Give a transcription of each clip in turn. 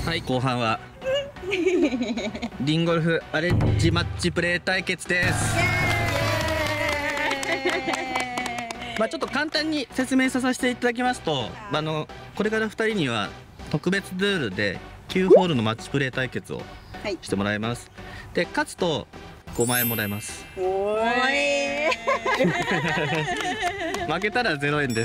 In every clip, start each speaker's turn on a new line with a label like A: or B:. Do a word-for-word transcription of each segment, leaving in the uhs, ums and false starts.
A: はい、後半はリンゴルフアレンジマッチプレー対決です。まあちょっと簡単に説明させていただきますと、あのこれからふたりには特別ルールできゅうホールのマッチプレー対決をしてもらいます。で勝つとごまんえんもらえます。
B: おーい
A: 負けたらゼロえんです。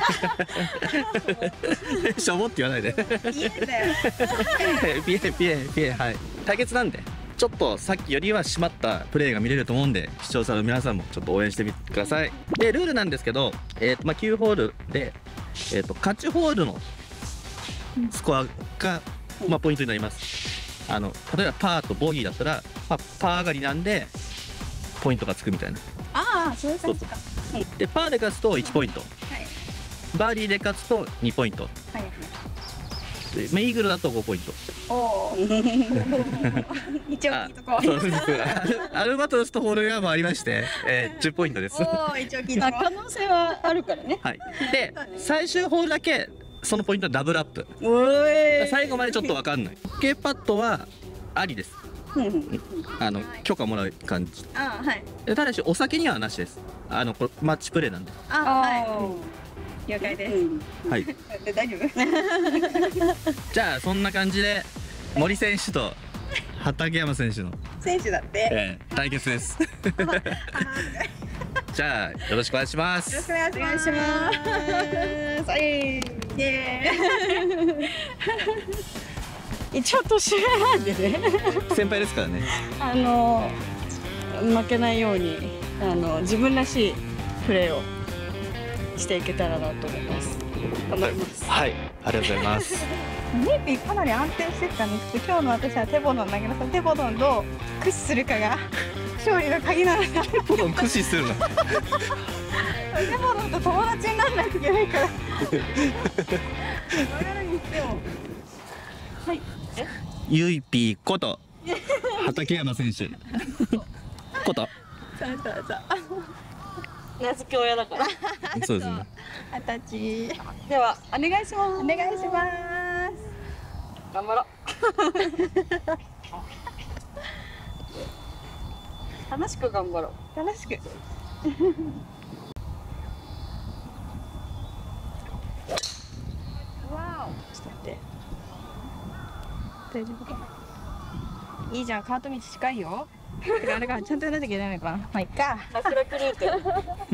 A: しょぼって言わないで。
B: ピエだよ。
A: ピエピエピエ、はい。対決なんでちょっとさっきよりは締まったプレーが見れると思うんで、視聴者の皆さんもちょっと応援してみてください。でルールなんですけど、えーとまあ、きゅうホールで、えーと勝ちホールのスコアが、まあ、ポイントになります。あの例えばパーとボギーだったら、まあ、パー上がりなんでポイントがつくみたいな。
B: ああ、そういう感じか。
A: でパーで勝つといちポイント、
B: はい、
A: バーディーで勝つとにポイント、
B: はいはい。
A: でまあイーグルだとごポイント。
B: おお。一応聞いとこう。
A: そうですアルバトロスとホールが回りまして、えー、じゅうポイントです。
B: おお、一応聞いとこう。可能性はあるからね。
A: はい。で最終ホールだけそのポイントはダブルアップ。
B: おーい。
A: 最後までちょっとわかんない。K パッドはありです。あの許可もらう感じ。
B: ああ、はい。
A: でただしお酒にはなしです。あのこれマッチプレーなんで。
B: ああ、はい。了解です。
A: はい。
B: で大丈夫？
A: じゃあそんな感じで森選手と畠山選手の
B: 選手だって。
A: えー、対決です。じゃあよろしくお願いします。
B: よろしくお願いします。はい。イエーイ。一応年上なんでね。
A: 先輩ですからね。
B: あの負けないようにあの自分らしいプレーをしていけたらなと思います。頑張ります。
A: はい、ありがとうございます。
B: ネイピーかなり安定してたんですけど、今日の私はテボドン投げます。テボドンどう駆使するかが勝利の鍵なので。
A: テボドン駆使するの。
B: テボドンと友達にならないといけないから。はい。え？
A: ゆいぴーこと畠山選手。こと。
B: そうそうそう。名付け親だから。
A: そうですね。
B: 二十歳。ではお願いします。お願いします。頑張ろう。楽しく頑張ろう。楽しく。わお。ちょっと待って。大丈夫かな。いいじゃん、カート道近いよ。あれがちゃんとやらなきゃいけないのかな。まあいっか。桜クルート。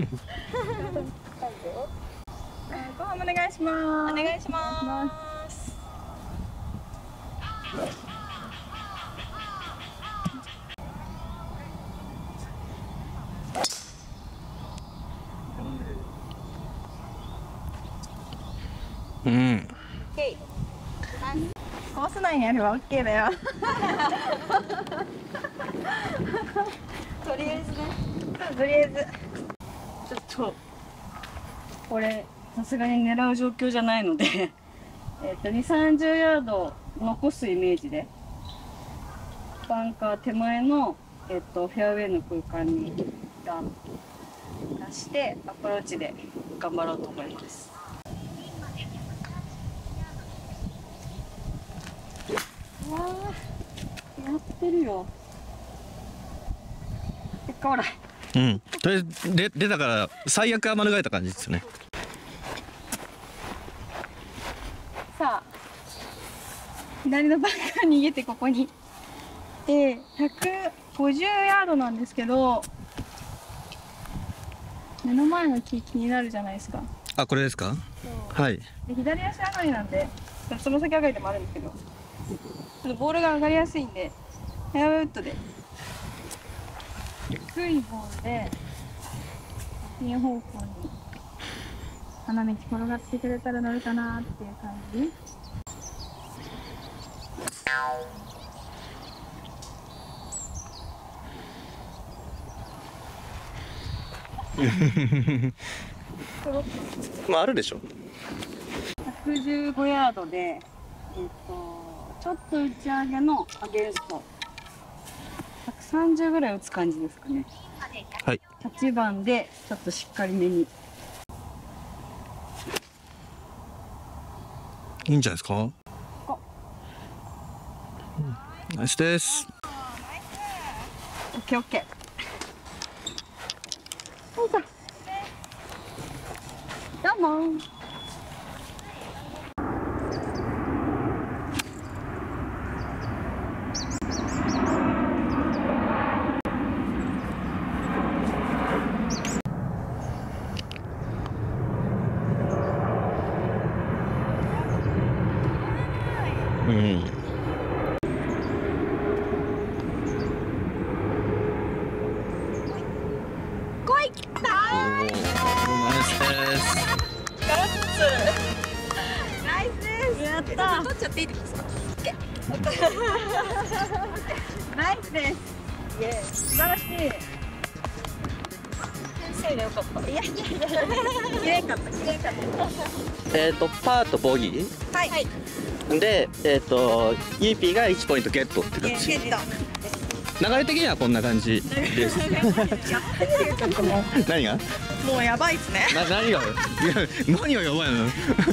B: ご飯お願いします。お願いします。
A: うん。
B: コース内にあればオッケーだよ。とりあえずね。とりあえず。ちょっと。これ、さすがに狙う状況じゃないので。えっと、に、さんじゅうヤード残すイメージで。バンカー手前の、えっと、フェアウェイの空間に。一旦出して、アプローチで頑張ろうと思います。わあ、やってるよ。結果オーライ。
A: うん。とりあえずで出たから最悪は免れた感じですね。
B: さあ、左のバンカーに逃げてここに。で、ひゃくごじゅうヤードなんですけど、目の前の木気になるじゃないですか。
A: あ、これですか？はい。
B: で左足上がりなんで、つま先上がりでもあるんですけど、ちょっとボールが上がりやすいんで、フェアウェイウッドで低いボールでピン方向に花道転がってくれたら乗るかなっていう感じ。
A: まああるでしょ。
B: ひゃくじゅうごヤードで、えっと、ちょっと打ち上げのアゲンストひゃくさんじゅうぐらい打つ感じですかね。
A: はい。
B: はちばんでちょっとしっかりめに。
A: いいんじゃないですか。 ナイスです。
B: オッケーオッケー。よいしょ。どうも。
A: うん。
B: 来い。ナイスです。ガッツ。ナイスです。やった。取っちゃっていいですか。ナイスです。イエーイ。素晴らしい。先生でよかった。いやいやいや。綺麗かった。綺麗かった。
A: えっとパーとボギー。
B: はい。
A: で、えっとユーピーがいちポイントゲットって感じ。
B: ゲット。
A: 流れ的にはこんな感じです。何が？
B: もうやばいですね。
A: な何が？いや何がやばいの？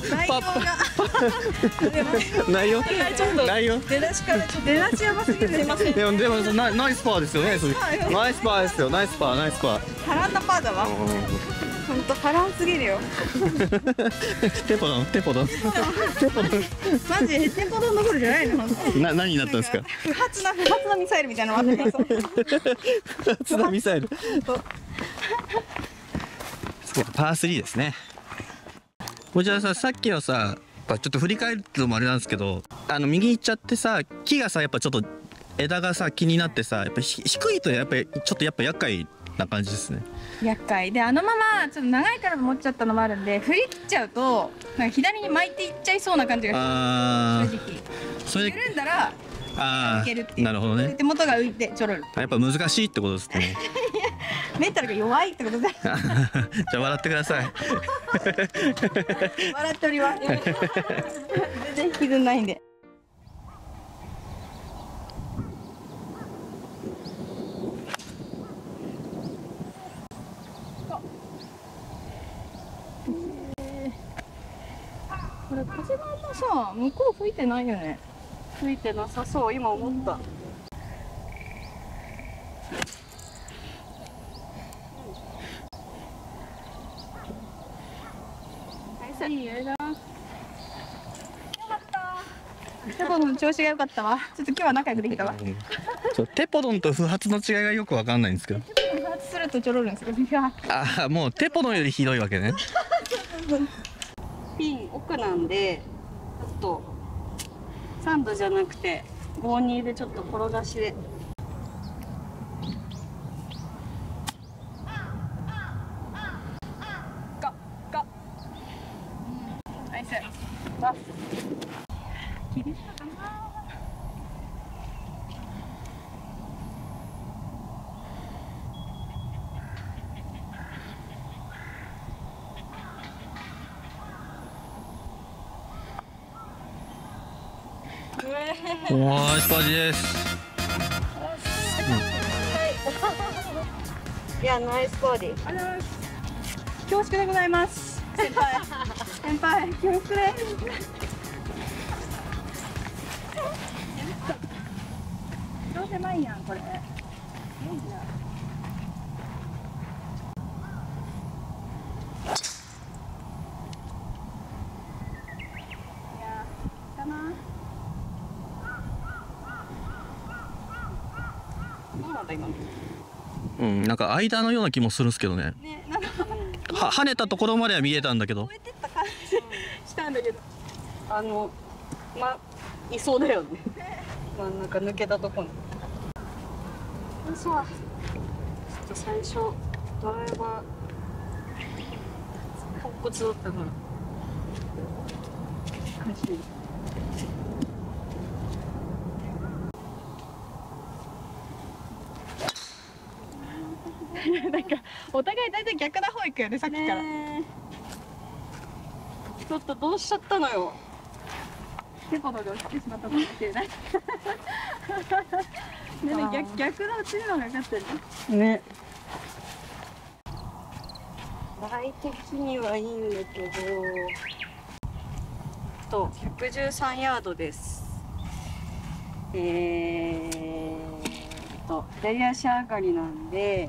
A: 内容が。内容？内容？
B: 出だしからちょっと出だしやばすぎる。すいません。
A: でもでもナナイスパーですよね。ナイスパーですよ。ナイスパーナイスパー。
B: 波乱なパーだわ。本当波乱すぎるよ。
A: テポドンテポドンテポドン。
B: マジテポドンどころじゃないの。
A: な何になったんですか。
B: 不発な不発なミサイルみたいなのあってます。
A: 不発なミサイル。パースリーですね。こちらさ、さっきのさ、ちょっと振り返るのもあれなんですけど、あの右行っちゃってさ、木がさやっぱちょっと枝がさ気になってさ、やっぱ低いとやっぱりちょっとやっぱ厄介な感じですね。
B: 厄介で、あのままちょっと長いから持っちゃったのもあるんで、振り切っちゃうとなんか左に巻いていっちゃいそうな感じがします。正直それで緩んだら
A: あ
B: いけるっていう。
A: なるほどね。
B: 手元が浮いてちょろる。
A: やっぱ難しいってことですね。
B: メンタルが弱いってことで。じ
A: ゃあ笑ってください。
B: 笑っております。全然引きずんないんで。これ風があんまさ向こう吹いてないよね。吹いてなさそう今思った。いいよな。よかった。テポドンの調子が良かったわ。ちょっと今日は仲良くできたわ。
A: そうテポドンと不発の違いがよくわかんないんですけど。
B: テポドン不発するとちょろるんですけど。
A: ああもうテポドンよりひどいわけね。
B: ピン奥なんでちょっとサンドじゃなくてごにでちょっと転がしで。ナイス。切りしたかな。
A: おースパジです。
B: いやナイスバーディー。ありがとうございます。恐縮でございます。先輩先輩恐縮です。超狭いやんこれ。いいじゃん。
A: うん、なんか間のような気もするんですけどね。
B: ね、なんか
A: は跳ねたところまでは見えたんだけど。
B: 超えてった感じしたんだけど、あのまいそうだよね。真ん中抜けたところに。そう。ちょっと最初ドライバーポンコツだったから。難しい。なんかお互い大体逆な方行くよねさっきから。ちょっとどうしちゃったのよ。テポドンが落ちてしまったかもしれない。ね逆逆の落ちるのが分かってるね。ね。ライ的にはいいんだけど。とひゃくじゅうさんヤードです。 えーと左足上がりなんで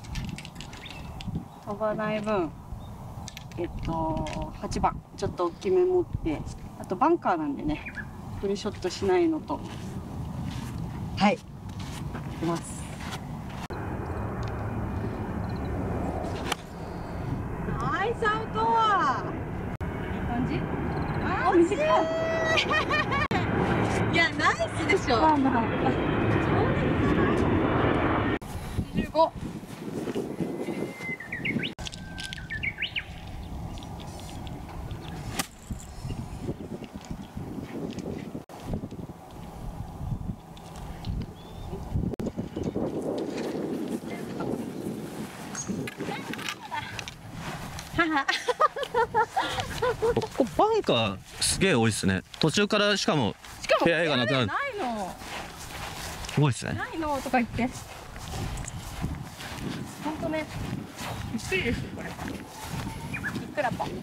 B: 飛ばない分、えっとはちばんちょっと大きめ持って、あとバンカーなんでねフルショットしないのと、はいいきます。ナイスアウトいい感じ。あー短いいやナイスでしょ。まあまあにじゅうご。
A: ここバンカーすげえ多いですね。途中からしかもフェアウェイがなくなる。
B: ないの
A: すごいですね。
B: ないのとか言って。本当ね、びっくりですよこれ。びっくらぽん。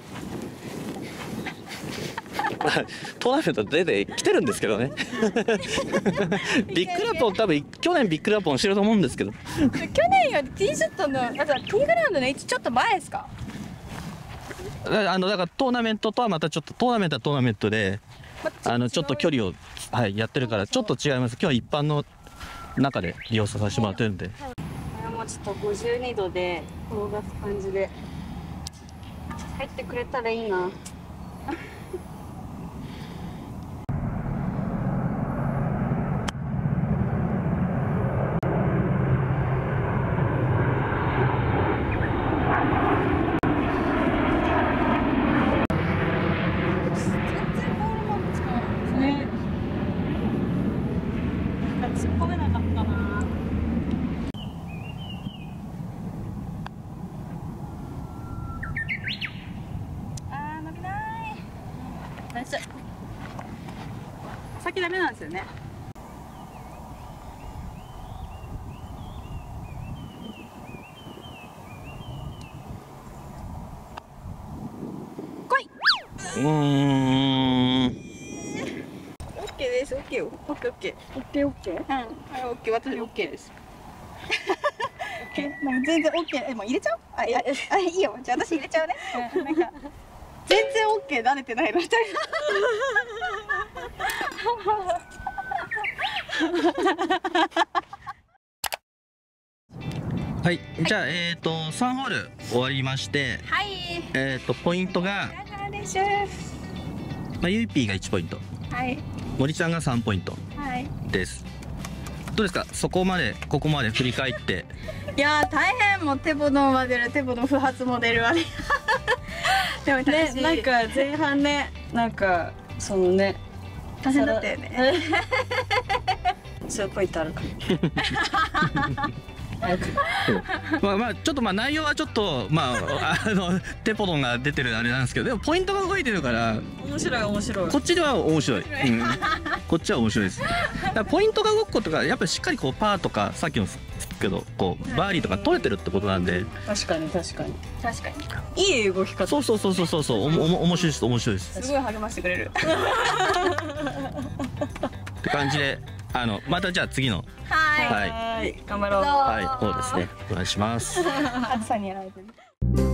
A: トーナメント出てきてるんですけどね。ビッグラポン多分去年ビッグラポンしてると思うんですけど。
B: 去年よりティーショットの、あとティーグラウンドの位置ちょっと前ですか。
A: あのだからトーナメントとはまたちょっとトーナメントはトーナメントで、あのちょっと距離をはいやってるからちょっと違います。今日は一般の中で利用させてもらってるんで。
B: これもちょっとごじゅうにどで転がす感じで入ってくれたらいいな。突っ込めなかったな。あー伸びない。ナイス。先ダメなんですよね。来い。
A: うーん。
B: オッケーです。オッケーよ。オッケーオッケー。オッケーオッケー。うん。はいオッケー。私オッケーです。なんか全然オッケー。えもう入れちゃう？あいやあいいよ。じゃあ私入れちゃうね。なんか全然オッケー慣れてないのみたいな。
A: はい、じゃあえっとさんホール終わりまして、
B: はい。
A: えっとポイントが、まあゆいぴーがいちポイント、
B: はい。
A: 森ちゃんがさんポイント
B: はい。
A: です。どうですか、そこまでここまで振り返って。
B: いやー大変。もう手ボのモデル、手ボの不発モデルはね。でもね、なんか前半ね、なんかそのね、大変だったよね。ツーポイントあるから。
A: まあまあちょっとまあ内容はちょっとまああのテポドンが出てるあれなんですけど、でもポイントが動いてるから
B: 面白い面白い。
A: こっちでは面白い、うん、こっちは面白いです。だからポイントが動くことがやっぱりしっかりこうパーとかさっきのけどこうバーディーとか取れてるってことなんで、
B: 確かに確かに確かにいい動き方。
A: そうそうそうそうそうそう、おも面白いです面白いです。
B: すごい励ましてくれる。
A: って感じで、あのまたじゃあ次の
B: はい、はい、頑張ろう。
A: はい、そうですね、お願いします。
B: 暑さにやられてる。